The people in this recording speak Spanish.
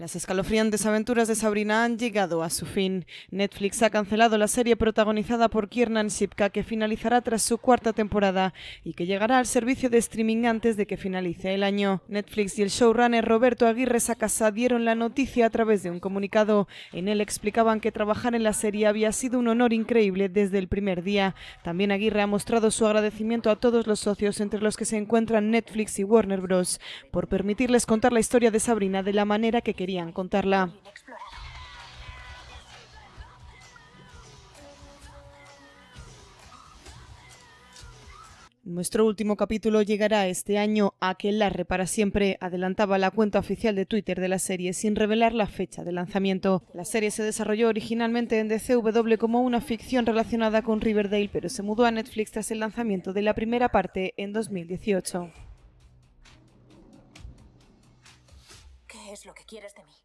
Las escalofriantes aventuras de Sabrina han llegado a su fin. Netflix ha cancelado la serie protagonizada por Kiernan Shipka, que finalizará tras su cuarta temporada y que llegará al servicio de streaming antes de que finalice el año. Netflix y el showrunner Roberto Aguirre Sacasa dieron la noticia a través de un comunicado. En él explicaban que trabajar en la serie había sido un honor increíble desde el primer día. También Aguirre ha mostrado su agradecimiento a todos los socios, entre los que se encuentran Netflix y Warner Bros., por permitirles contar la historia de Sabrina de la manera que querían contarla. Nuestro último capítulo llegará este año, Aquelarre para siempre, adelantaba la cuenta oficial de Twitter de la serie sin revelar la fecha de lanzamiento. La serie se desarrolló originalmente en DCW como una ficción relacionada con Riverdale, pero se mudó a Netflix tras el lanzamiento de la primera parte en 2018. ¿Qué es lo que quieres de mí?